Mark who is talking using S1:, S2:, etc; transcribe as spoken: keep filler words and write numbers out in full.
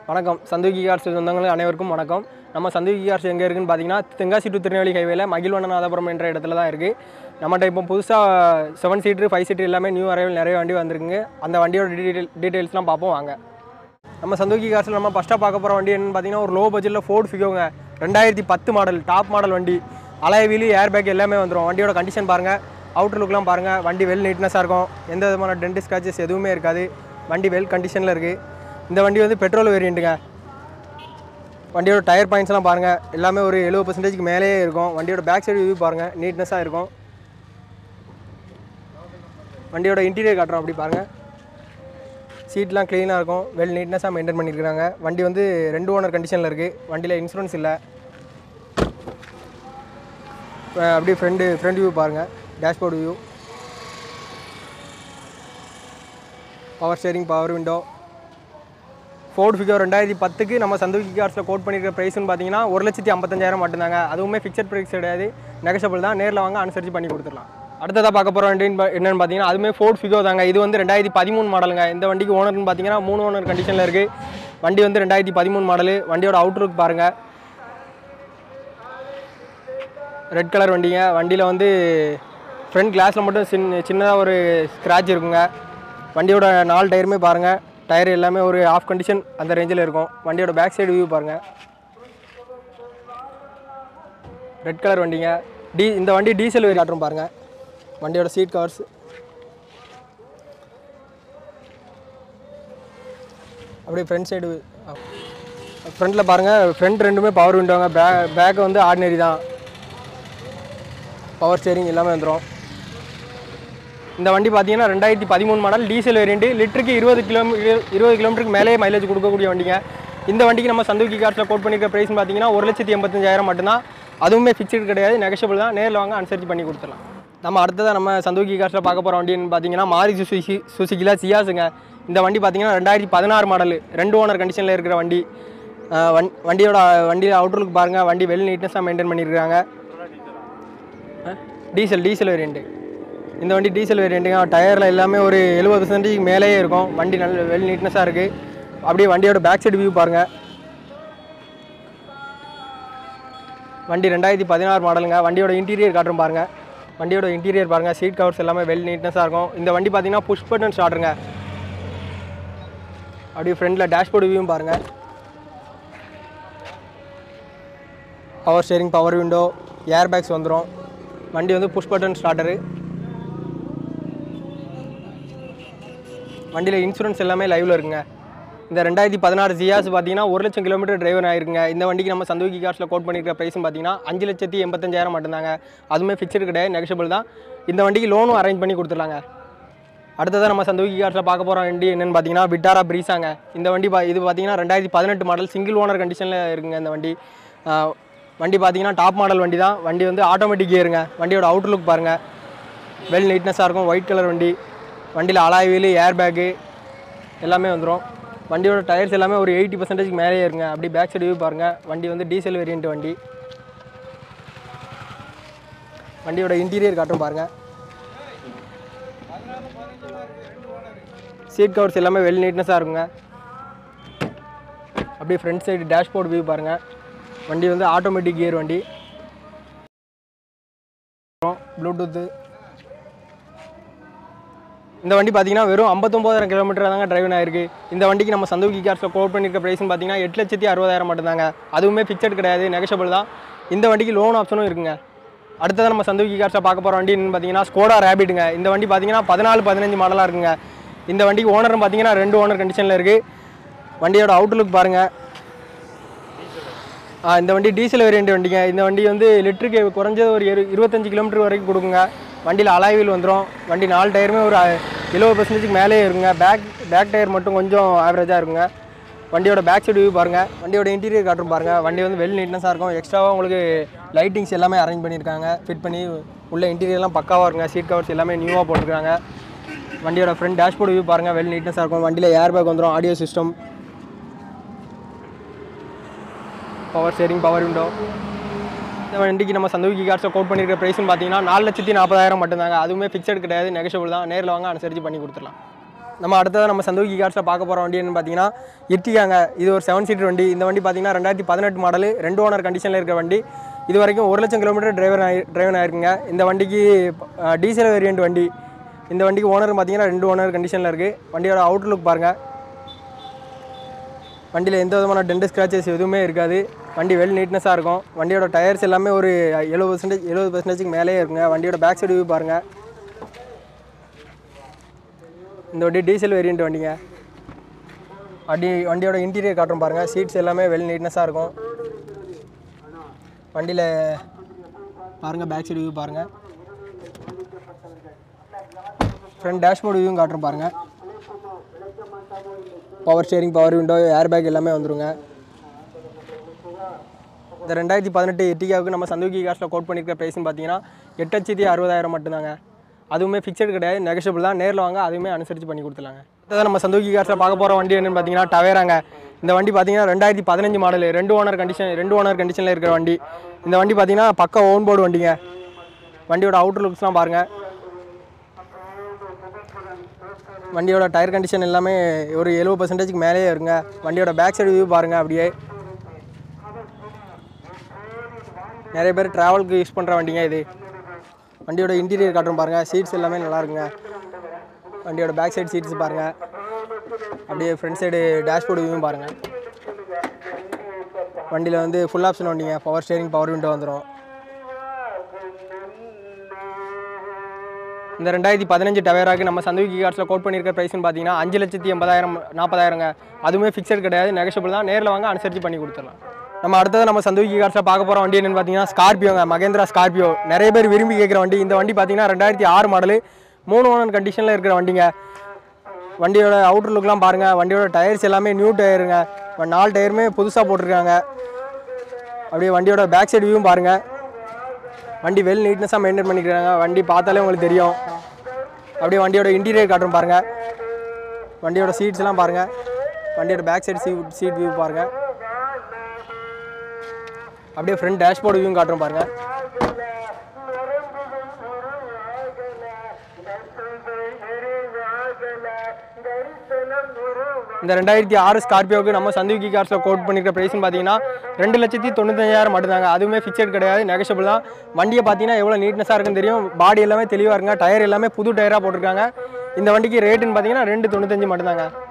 S1: வணக்கம். சந்துகி கார்ஸ் சொந்தங்கள் அனைவருக்கும் வணக்கம். நம்ம சந்துகி கார்ஸ் எங்கே இருக்குன்னு பார்த்தீங்கன்னா தென்காசி டு திருநெல்வேலி ஹைவேல மகிழ்வண்ணநாதபுரம் என்ற இடத்துல தான் இருக்குது. நம்மகிட்ட இப்போ புதுசாக செவன் சீட்ரு ஃபைவ் சீட்ரு எல்லாமே நியூ அரைவல் நிறைய வண்டி வந்திருக்குங்க. அந்த வண்டியோட டீட்டெயில் டீட்டெயில்ஸ்லாம் பார்ப்போம் வாங்க. நம்ம சந்துகி கார்ஸில் நம்ம ஃபஸ்ட்டாக பார்க்க போகிற வண்டி என்னென்னு பார்த்தீங்கன்னா ஒரு லோ பட்ஜெட்டில் ஃபோர்ட் ஃபிகோங்க. ரெண்டாயிரத்தி பத்து மாடல் டாப் மாடல் வண்டி. அலாய் வீலு ஏர் பேக் எல்லாமே வந்துடும். வண்டியோட கண்டிஷன் பாருங்கள், அவுட்டர் லுக்லாம் பாருங்கள். வண்டி வெல் நீட்னஸாக இருக்கும். எந்த விதமான டென்ட் ஸ்க்ராச்சஸ் எதுவுமே இருக்காது. வண்டி வெல் கண்டிஷனில் இருக்குது. இந்த வண்டி வந்து பெட்ரோல் வேரியண்ட்டுங்க. வண்டியோட டயர் பாயிண்ட்ஸ்லாம் பாருங்கள், எல்லாமே ஒரு எழுபது பர்சன்டேஜ்க்கு மேலேயே இருக்கும். வண்டியோட பேக் சைடு வியூ பாருங்கள், நீட்னஸாக இருக்கும். வண்டியோட இன்டீரியர் காட்டுறோம், அப்படி பாருங்கள். சீட்லாம் க்ளீனாக இருக்கும், வெல் நீட்னஸாக மெயின்டைன் பண்ணியிருக்காங்க. வண்டி வந்து ரெண்டு ஓனர் கண்டிஷனில் இருக்குது. வண்டியில் இன்சூரன்ஸ் இல்லை. அப்படியே ஃப்ரெண்டு ஃப்ரண்ட் வியூ பாருங்கள், dashboard view, power steering, power window. Ford Figo ரெண்டாயிரத்தி பத்துக்கு நம்ம சந்துகி கார்ஸில் கோட் பண்ணியிருக்கிற ப்ரைஸ்னு பார்த்தீங்கன்னா ஒரு லட்சத்தி ஐம்பத்தஞ்சாயிரம் மட்டும்தாங்க. அதுவுமே ஃபிக்ஸட் ப்ரைஸ் கிடையாது, நெகஷபிள் தான். நேரில் வாங்க, அனுசரித்து பண்ணி கொடுத்துடலாம். அடுத்ததாக பார்க்க போகிற வண்டி என்னென்னு பார்த்தீங்கன்னா அதுவுமே ஃபோர்ட் ஃபிகோ தாங்க. இது வந்து ரெண்டாயிரத்தி பதிமூணு மாடலுங்க. இந்த வண்டிக்கு ஓனர்னு பார்த்தீங்கன்னா மூணு ஓனர் கண்டிஷனில் இருக்குது. வண்டி வந்து ரெண்டாயிரத்தி பதிமூணு மாடலு. வண்டியோட அவுட்லுக் பாருங்கள், ரெட் கலர் வண்டிங்க. வண்டியில் வந்து ஃப்ரண்ட் கிளாஸில் மட்டும் சின்ன சின்னதாக ஒரு ஸ்க்ராட்ச் இருக்குங்க. வண்டியோட நாலு டயருமே பாருங்கள், டயர் எல்லாமே ஒரு ஆஃப் கண்டிஷன் அந்த ரேஞ்சில் இருக்கும். வண்டியோட பேக் சைடு வியூ பாருங்கள், ரெட் கலர் வண்டிங்க. டீ இந்த வண்டி டீசல் வேரியன்ட் பாருங்கள். வண்டியோட சீட் கவர்ஸ், அப்படியே ஃப்ரண்ட் சைடு ஃப்ரண்ட்டில் பாருங்கள். ஃப்ரண்ட் ரெண்டுமே பவர் விண்டோங்க. பே பேக்கு வந்து ஆர்டினரி தான். பவர் ஸ்டேரிங் எல்லாமே வந்துடும். இந்த வண்டி பார்த்தீங்கன்னா ரெண்டாயிரத்தி பதிமூணு மாடல் டீசல் வேரியண்ட்டு. லிட்டருக்கு இருபது கிலோமீட்டர் இருபது கிலோமீட்டருக்கு மேலே மைலேஜ் கொடுக்கக்கூடிய வண்டிங்க. இந்த வண்டிக்கு நம்ம சந்துகி கார்ஸில் கோட் பண்ணியிருக்க ப்ரைஸ்னு பார்த்தீங்கன்னா ஒரு லட்சத்தி எண்பத்தஞ்சாயிரம் மட்டும்தான். அதுவுமே ஃபிக்ஸ்டு கிடையாது, நெகஷபிள் தான். நேரில் வாங்க, அனுசரித்து பண்ணி கொடுத்துடலாம். நம்ம அடுத்ததாக நம்ம சந்துகி கார்ஸில் பார்க்க போகிற வண்டின்னு பார்த்தீங்கன்னா மாருதி சுசுகி சுசுகியில் சியாஸுங்க. இந்த வண்டி பார்த்தீங்கன்னா ரெண்டாயிரத்தி பதினாறு மாடல், ரெண்டு ஓனர் கண்டிஷனில் இருக்கிற வண்டி. வண் வண்டியோட வண்டியில் அவுட்லுக் பாருங்கள். வண்டி வெல் நீட்னஸாக மெயின்டைன் பண்ணியிருக்காங்க. Diesel diesel variant. இந்த வண்டி டீசல் வேரியண்ட்டுங்க. டயரில் எல்லாமே ஒரு எழுபது பர்சன்டேஜ் மேலேயே இருக்கும். வண்டி நல்ல வெல் நீட்னஸாக இருக்குது. அப்படியே வண்டியோட பேக் சைடு வியூ பாருங்கள். வண்டி ரெண்டாயிரத்தி பதினாறு மாடலுங்க. வண்டியோட இன்டீரியர் காட்டுறோம் பாருங்கள். வண்டியோட இன்டீரியர் பாருங்கள், சீட் கவர்ஸ் எல்லாமே வெல் நீட்னஸாக இருக்கும். இந்த வண்டி பார்த்தீங்கன்னா புஷ் பட்டன் ஸ்டார்ட்டுங்க. அப்படியே ஃப்ரண்டில் டேஷ்போர்டு வியூவும் பாருங்கள். Power steering, power window, air bags வந்துடும். வண்டி வந்து புஷ் பட்டன் ஸ்டார்டரு. வண்டியில் இன்சூரன்ஸ் எல்லாமே லைவில் இருக்குங்க. இந்த ரெண்டாயிரத்தி பதினாறு ஜியாஸ் பார்த்தீங்கன்னா ஒரு லட்சம் கிலோமீட்டர் டிரைவர் ஆகிருக்குங்க. இந்த வண்டிக்கு நம்ம சந்துகி கார்ஸில் கோட் பண்ணியிருக்கிற ப்ரைஸ்னு பார்த்தீங்கன்னா அஞ்சு லட்சத்தி எண்பத்தஞ்சாயிரம் மட்டும்தாங்க. அதுவுமே ஃபிக்ஸ்டு கிடையாது, நெகஷபிள் தான். இந்த வண்டிக்கு லோனும் அரேஞ்ச் பண்ணி கொடுத்துடலாங்க. அடுத்ததாக நம்ம சந்துகி கார்ஸில் பார்க்க போகிற வண்டி என்னென்னு பார்த்தீங்கன்னா விட்டாரா ப்ரீஸாங்க. இந்த வண்டி பா இது பார்த்தீங்கன்னா ரெண்டாயிரத்தி பதினெட்டு மாடல், சிங்கிள் ஓனர் கண்டிஷனில் இருக்குங்க. இந்த வண்டி வண்டி பார்த்தீங்கன்னா டாப் மாடல் வண்டி தான். வண்டி வந்து ஆட்டோமேட்டிக் கியருங்க. வண்டியோட அவுட்லுக் பாருங்கள், வெல் நீட்னஸாக இருக்கும். ஒயிட் கலர் வண்டி. வண்டியில் அலாய் வீலு, ஏர் பேக்கு எல்லாமே வந்துடும். வண்டியோட டயர்ஸ் எல்லாமே ஒரு எயிட்டி பர்சன்டேஜ்க்கு மேலே இருங்க. அப்படி பேக் சைடு வியூ பாருங்கள். வண்டி வந்து டீசல் வேரியண்ட் வண்டி. வண்டியோட இன்டீரியர் காட்டும் பாருங்கள். சீட் கவர்ஸ் எல்லாமே வெல் நீட்னஸாக இருக்குங்க. அப்படியே ஃப்ரண்ட் சைடு டேஷ்போர்டு வியூ பாருங்கள். வண்டி வந்து ஆட்டோமேட்டிக் கியர் வண்டி. ப்ளூடூத்து. இந்த வண்டி பார்த்தீங்கன்னா வெறும் ஐம்பத்தொம்போதாயிரம் கிலோமீட்டர் தாங்க டிரைவ் ஆயிருக்கு. இந்த வண்டிக்கு நம்ம சந்துகி கார்ஸில் கோட் பண்ணியிருக்க ப்ரைஸ்னு பார்த்தீங்கன்னா எட்டு லட்சத்தி அறுபதாயிரம் மட்டும்தாங்க. அதுவுமே ஃபிக்ஸட் கிடையாது, நெகஷபிள் தான். இந்த வண்டிக்கு லோன் ஆப்ஷனும் இருக்குங்க. அடுத்ததாக நம்ம சந்துகி கார்ஸில் பார்க்க போகிற வண்டி என்னன்னு பார்த்தீங்கன்னா ஸ்கோடா ரேபிட்டுங்க. இந்த வண்டி பார்த்தீங்கன்னா பதினாலு பதினஞ்சு மாடலாக இருக்குங்க. இந்த வண்டிக்கு ஓனர்னு பார்த்தீங்கன்னா ரெண்டு ஓனர் கண்டிஷனில் இருக்குது. வண்டியோட அவுட்லுக் பாருங்கள். இந்த வண்டி டீசல் வேரியண்ட் வண்டிங்க. இந்த வண்டி வந்து லிட்டருக்கு குறைஞ்சது ஒரு இரு இருபத்தஞ்சி கிலோமீட்டர் வரைக்கும் கொடுக்குங்க. வண்டியில் அலாய் வீல் வந்துடும். வண்டி நாலு டயருமே ஒரு எழுபது பர்சன்டேஜ்க்கு மேலே இருக்குங்க. பேக் பேக் டயர் மட்டும் கொஞ்சம் ஆவரேஜாக இருக்குங்க. வண்டியோட பேக் சைடு வியூ பாருங்கள். வண்டியோட இன்டீரியர் காட்டும் பாருங்கள். வண்டி வந்து வெல் நீட்னஸாக இருக்கும். எக்ஸ்ட்ராவாக உங்களுக்கு லைட்டிங்ஸ் எல்லாமே அரேஞ்ச் பண்ணியிருக்காங்க, ஃபிட் பண்ணி. உள்ள இன்டீரியர்லாம் பக்காவாக இருக்குங்க. சீட் கவர்ஸ் எல்லாமே நியூவாக போட்டிருக்காங்க. வண்டியோட ஃப்ரண்ட் டேஷ்போர்டு வியூ பாருங்கள், வெல் நீட்னஸாக இருக்கும். வண்டியில் ஏர் பேக் வந்துடும், audio system, power steering, power window. இந்த வண்டிக்கு நம்ம சந்துகி கார்ஸில் கோட் பண்ணியிருக்கிற ப்ரைஸ்னு பார்த்தீங்கன்னா நாலு லட்சத்தி நாற்பதாயிரம் மட்டும்தாங்க. அதுவுமே ஃபிக்ஸட் கிடையாது, நெகஷபிள் தான். நேரில் வாங்க, அனுசரித்து பண்ணி கொடுத்துடலாம். நம்ம அடுத்ததாக நம்ம சந்தோகி கார்ஸில் பார்க்க போகிற வண்டி என்னன்னு பார்த்தீங்கன்னா எர்டிகாங்க. இது ஒரு செவன் சீட்டர் வண்டி. இந்த வண்டி பார்த்தீங்கன்னா ரெண்டாயிரத்தி பதினெட்டு மாடல், ரெண்டு ஓனர் கண்டிஷனில் இருக்கிற வண்டி. இது வரைக்கும் ஒரு லட்சம் கிலோமீட்டர் டிரைவர் ஆகி டிரைவன் ஆயிருக்குங்க. இந்த வண்டிக்கு டீசல் வேரியன்ட் வண்டி. இந்த வண்டிக்கு ஓனர் பார்த்தீங்கன்னா ரெண்டு ஓனர் கண்டிஷனில் இருக்குது. வண்டியோட அவுட்லுக் பாருங்கள். வண்டியில் எந்த விதமான டென்ட் ஸ்க்ராச்சஸ் எதுவுமே இருக்காது. வண்டி வெல் நீட்னஸாக இருக்கும். வண்டியோட டயர்ஸ் எல்லாமே ஒரு எழுபது பர்சன்டேஜ் எழுபது பர்சன்டேஜுக்கு மேலேயே இருக்குங்க. வண்டியோட பேக் சைடு வியூ பாருங்கள். இந்த வண்டி டீசல் வேரியன்ட் வண்டிங்க. வண்டி வண்டியோட இன்டீரியர் காட்டுறோம் பாருங்கள். சீட்ஸ் எல்லாமே வெல் நீட்னஸாக இருக்கும். வண்டியில் பாருங்கள், பேக் சைடு வியூ பாருங்கள். ஃப்ரண்ட் டேஷ்போர்டு வியூவும் காட்டுறோம் பாருங்கள். Power steering, power window, air bag எல்லாமே வந்துடுங்க. இந்த ரெண்டாயிரத்தி பதினெட்டு எர்டிகாவுக்கு நம்ம சந்தோகி கார்ஸில் கோட் பண்ணியிருக்க ப்ரைஸ்னு பார்த்தீங்கன்னா எட்டு லட்சத்தி அறுபதாயிரம் மட்டும்தாங்க. அதுவுமே ஃபிக்ஸட் கிடையாது, நெகஷியபிள் தான். நேரில் வாங்க, அதுவுமே அனுசரித்து பண்ணி கொடுத்துலாங்க. அடுத்ததான் நம்ம சந்தோகி கார்ஸில் பார்க்க போகிற வண்டி என்னென்னு பார்த்தீங்கன்னா டவேராங்க. இந்த வண்டி பார்த்தீங்கன்னா ரெண்டாயிரத்தி பதினஞ்சு மாடல், ரெண்டு ஓனர் கண்டிஷன் ரெண்டு ஓனர் கண்டிஷனில் இருக்கிற வண்டி. இந்த வண்டி பார்த்தீங்கன்னா பக்கா ஓன் போர்டு வண்டிங்க. வண்டியோட அவுட்டர் லுக்ஸ்லாம் பாருங்கள். வண்டியோட டயர் கண்டிஷன் எல்லாமே ஒரு எழுபது பர்சன்டேஜுக்கு மேலேயே இருக்குங்க. வண்டியோட பேக் சைடு வியூ பாருங்கள். அப்படியே நிறைய பேர் ட்ராவலுக்கு யூஸ் பண்ணுற வண்டிங்க இது. வண்டியோட இன்டீரியர் காட்டுறோம் பாருங்கள். சீட்ஸ் எல்லாமே நல்லா இருக்குங்க. வண்டியோட பேக் சைடு சீட்ஸ் பாருங்கள். அப்படியே ஃப்ரண்ட் சைடு டேஷ்போர்டு வியூவும் பாருங்கள். வண்டியில் வந்து ஃபுல் ஆப்ஷன் வண்டிங்க. பவர் ஸ்டேரிங், பவர் விண்டோ வந்துடும். இந்த ரெண்டாயிரத்தி பதினஞ்சு டவேராக்கு நம்ம சந்தோகி கார்ஸில் கோட் பண்ணியிருக்க ப்ரைஸ்னு பார்த்தீங்கன்னா அஞ்சு லட்சத்தி எண்பதாயிரம் நாற்பதாயிரங்க. அதுவுமே ஃபிக்ஸட் கிடையாது, நெகஷியபிள் தான். நேரில் வாங்க, அனுசரித்து பண்ணி கொடுத்துடலாம். நம்ம அடுத்தது நம்ம சந்தோகி கார்ஸில் பார்க்க போகிற வண்டி என்னென்னு பார்த்தீங்கன்னா ஸ்கார்பியோங்க. மகேந்திரா ஸ்கார்பியோ நிறைய பேர் விரும்பி கேட்குற வண்டி. இந்த வண்டி பார்த்தீங்கன்னா ரெண்டாயிரத்தி ஆறு மாடலு, மூணு ஓனர் கண்டிஷனில் இருக்கிற வண்டிங்க. வண்டியோட அவுட்டர் லுக்லாம் பாருங்கள். வண்டியோட டயர்ஸ் எல்லாமே நியூ டயருங்க. நாலு டயருமே புதுசாக போட்டிருக்காங்க. அப்படியே வண்டியோட பேக் சைடு வியூவும் பாருங்கள். வண்டி வெல் நீட்னஸாக மெயின்டைன் பண்ணிக்கிறாங்க. வண்டி பார்த்தாலே உங்களுக்கு தெரியும். அப்படியே வண்டியோட இன்டீரியர் காட்டுறோம் பாருங்கள். வண்டியோட சீட்ஸ்லாம் பாருங்கள். வண்டியோட back side seat seat view பாருங்கள். அப்படியே ஃப்ரண்ட் டேஷ்போர்டு வியூவும் காட்டுறோம் பாருங்கள். இந்த ரெண்டாயிரத்தி ஆறு ஸ்கார்பியோவுக்கு நம்ம சந்தோகி கார்ஸில் கோட் பண்ணியிருக்க ப்ரைஸ்னு பார்த்தீங்கன்னா ரெண்டு லட்சத்தி தொண்ணூத்தஞ்சாயிரம் மட்டும்தாங்க. அதுவுமே ஃபிக்ஸட் கிடையாது, நெகஷியபிள் தான். வண்டியை பார்த்தீங்கன்னா எவ்வளோ நீட்னஸாக இருக்குன்னு தெரியும். பாடி எல்லாமே தெளிவாக இருக்குங்க. டயர் எல்லாமே புது டயராக போட்டிருக்காங்க. இந்த வண்டிக்கு ரேட்டுன்னு பார்த்தீங்கன்னா ரெண்டு தொண்ணூத்தஞ்சு மட்டும்தாங்க.